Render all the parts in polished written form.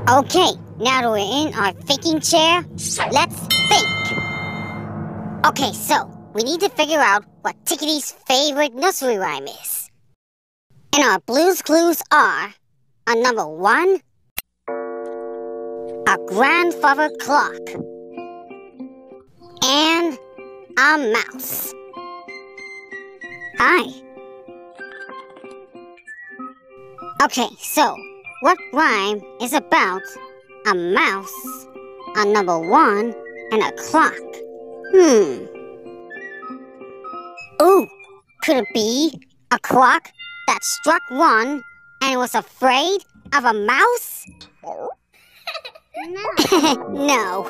Okay, now that we're in our thinking chair, let's think. Okay, so we need to figure out what Tickety's favorite nursery rhyme is. And our Blue's Clues are, on number 1, a grandfather clock, and a mouse. Hi. Okay, so what rhyme is about a mouse on number 1 and a clock? Ooh, could it be a clock that struck 1 and was afraid of a mouse? No.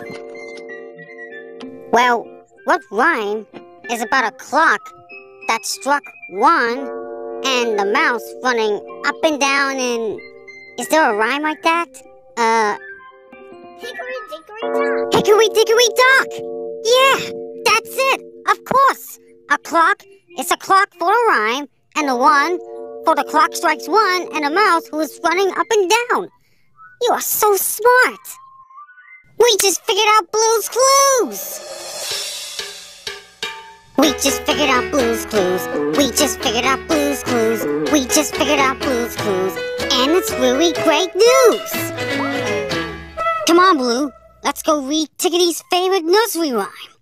Well, what rhyme is about a clock that struck 1 and the mouse running up and down and... Is there a rhyme like that? Hickory Dickory Dock. Hickory Dickory Dock! Yeah, that's it! Of course! A clock is a clock for a rhyme, and the 1 for the clock strikes 1 and a mouse who is running up and down. You are so smart! We just figured out Blue's Clues! We just figured out Blue's Clues. We just figured out Blue's Clues. We just figured out Blue's Clues. And it's really great news! Come on, Blue. Let's go read Tickety's favorite nursery rhyme.